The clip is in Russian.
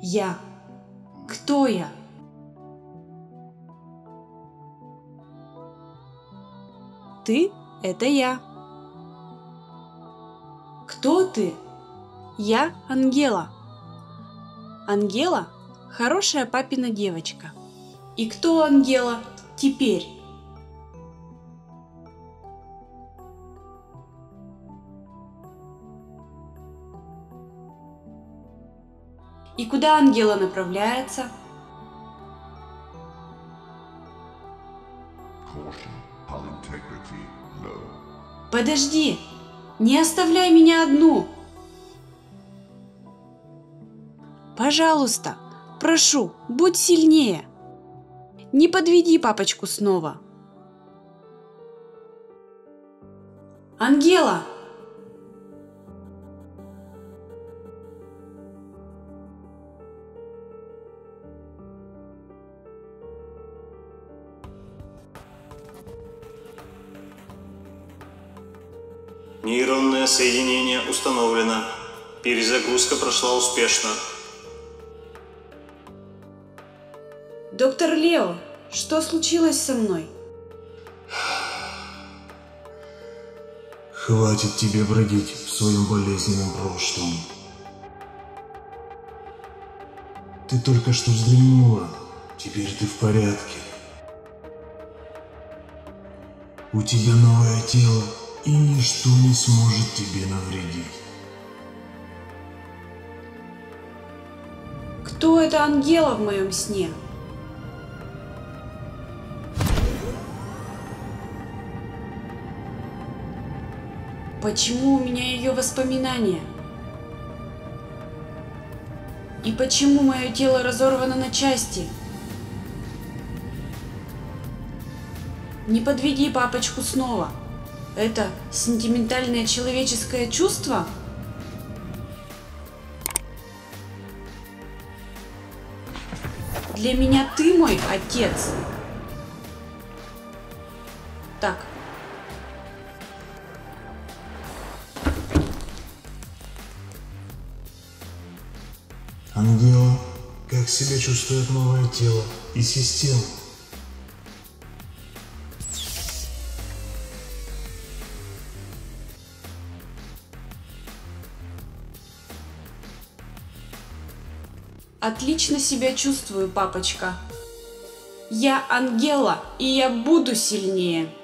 Я. Кто я? Ты – это я. Кто ты? Я Ангела. Ангела – хорошая папина девочка. И кто Ангела теперь? И куда Ангела направляется? Подожди! Не оставляй меня одну! Пожалуйста, прошу, будь сильнее! Не подведи папочку снова! Ангела! Нейронное соединение установлено. Перезагрузка прошла успешно. Доктор Лео, что случилось со мной? Хватит тебе бродить в своем болезненном прошлом. Ты только что вздремнула, теперь ты в порядке. У тебя новое тело, и ничто не сможет тебе навредить. Кто это Ангела в моем сне? Почему у меня ее воспоминания? И почему мое тело разорвано на части? Не подведи папочку снова. Это сентиментальное человеческое чувство? Для меня ты мой отец. Так. Ангела, как себя чувствует новое тело и система? Отлично себя чувствую, папочка. Я Ангела, и я буду сильнее.